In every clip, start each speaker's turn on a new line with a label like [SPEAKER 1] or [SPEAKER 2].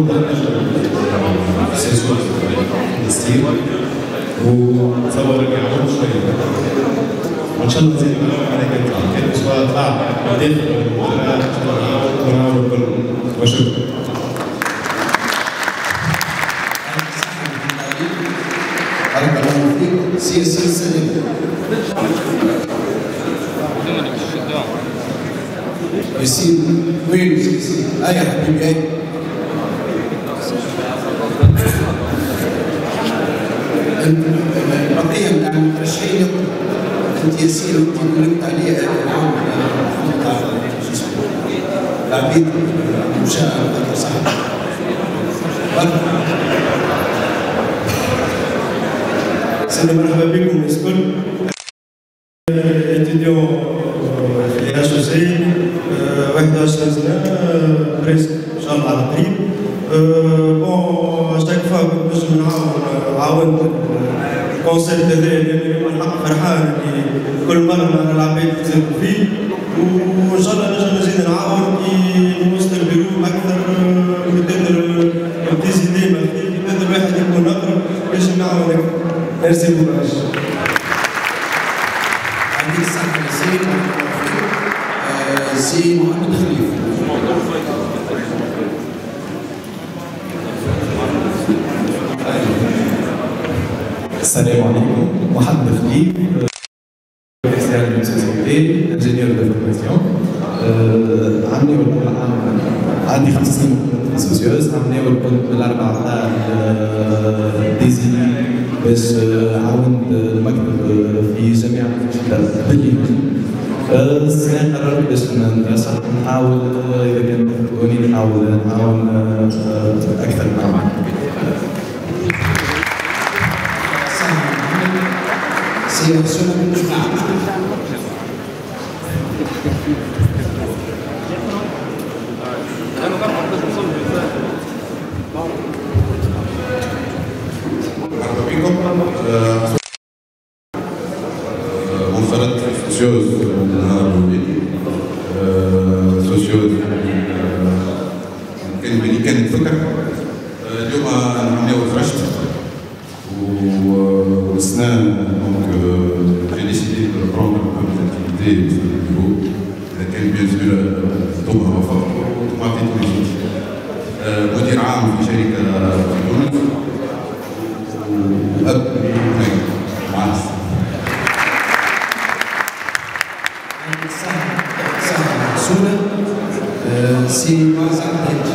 [SPEAKER 1] سيسوس فلسطين وتصور يعود شويه وان شاء الله نزيد عليك كان سواء طلع مدير المدراء ان شاء الله ونعاون الكل وشكرا.
[SPEAKER 2] بارك الله فيك. سياسي سليم. ياسين وين ياسين؟ يا حبيبي هاي. البقية نتاع المترشحين انت ياسين وانت قلت عليه العام نتاع شو اسمه العبيد المشاعر صح.
[SPEAKER 3] سيدي مرحبا بكم الكل. اتيديون في اش سي 21 سنه بريسك ان شاء الله على قريب. بون شاك فوا كنت باش عاونت الكونسيبت هذا لاني الحق فرحان اللي كل مره العباد يتزادوا فيه وان شاء الله نجم نزيد نعاون كي نوصل البيرو اكثر بتقدر تزيد ديما بتقدر الواحد يكون اقرب باش نعاون اكثر. ميرسي بوكاش.
[SPEAKER 2] عندك الصحة زين سي محمد خليفة.
[SPEAKER 4] السلام عليكم. محمد خليفة كريستيان دو سوسيتي انجينيور دو فورماسيون. عندي 5 سنين في سوسيوز. عملنا كنت بالاربع تاع ديزيني باش عاونت المكتب في جميع الانشطه باليمين. السنه قررت باش نترشح نحاول اذا كان تفرقوني نحاول نعاون اكثر معاهم.
[SPEAKER 2] سياسة المجتمع.
[SPEAKER 1] منخرط سوسيوز نهار وليدي سوسيوز كان يتفكر اليوم عملناو فرشت والسنة دونك j'ai décidé de reprendre un peu mes activités au niveau كان بيان سور ضمها وفاء وعطيت مدير عام في شركة في تونس وأب مع
[SPEAKER 2] سهل سي مازن.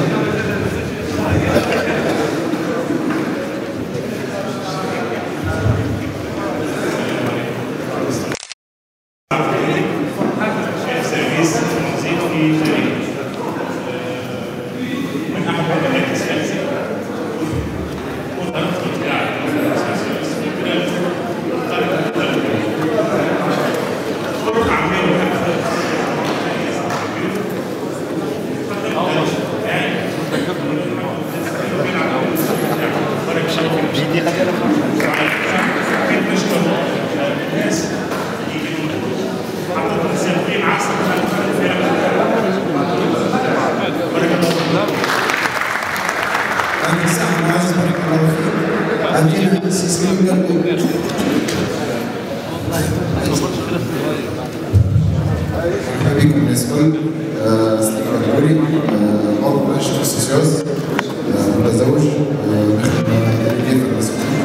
[SPEAKER 2] بكم الناس الكل. استقرار الدوري عضو مجلس السوسيوز متزوج نخدم تدريبية في المسؤولية.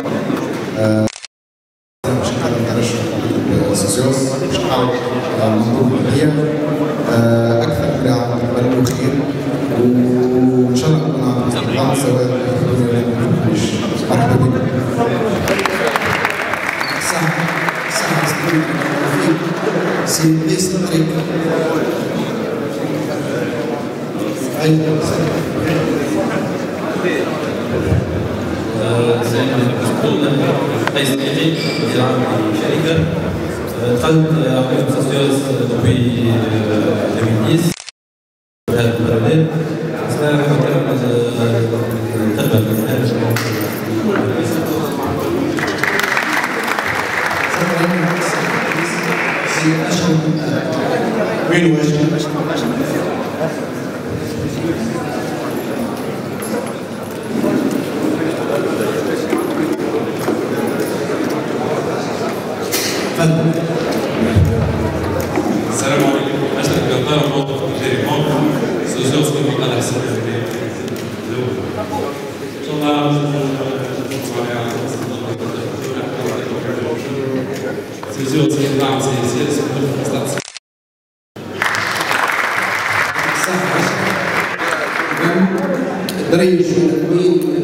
[SPEAKER 2] باش نحاول نترشح السوسيوز باش نحاول منظومة مالية أكثر من عام نتمنى خير وإن شاء الله نكون عام سواء مرحبا بكم. سي بيست طريق
[SPEAKER 5] السلام عليكم. قيس الحقيقي مدير عام للشركة. دخلت عملية سوسيوز دوبي 2010 في هذا البرنامج. أثناء الخدمة في البرنامج
[SPEAKER 2] وين وجه؟ تقدم.
[SPEAKER 6] السلام عليكم. أشرف قطار موقف تجاري موقف سوسيوس في مقالة السنة إن شاء الله سوسيوس في دعم سياسي
[SPEAKER 2] دريج من